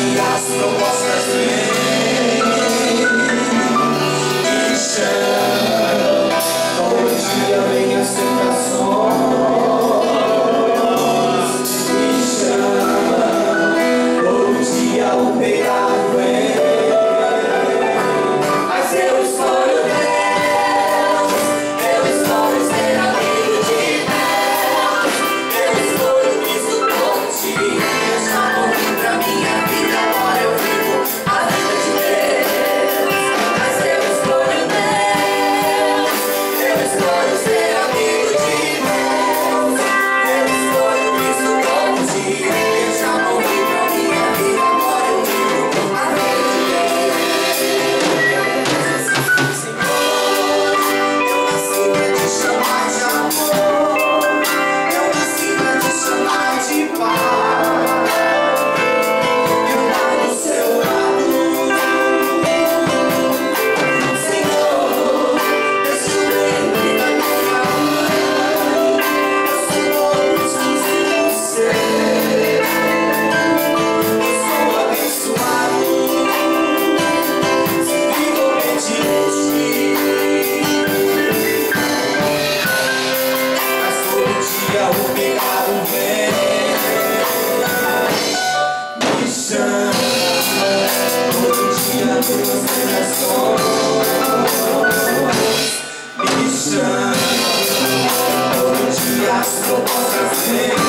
dia as propostas vêm, me chamam. Todo dia vem as tentações, me chamam. Todo dia o pecado vem, mas eu escolho Deus, eu escolho ser amigo de Deus, eu escolho Cristo todo dia. Eu já morri pra minha vida, agora eu vivo a vida de Deus, mas eu escolho Deus, eu escolho ser amigo de Deus, eu escolho Cristo todo dia. Eu já morri pra minha vida, agora eu vivo a vida de Deus. Senhor, eu nasci pra te chamar de amor, eu nasci pra te chamar de paz, e andar do seu lado. Senhor, deixa eu lembrar da minha mãe, eu sou todos os ser, eu sou abençoado, se vivo obediente. Mas todo dia o pecado vem, me chama. Todo dia vem as tentações, me chama. Todo dia as propostas vêm,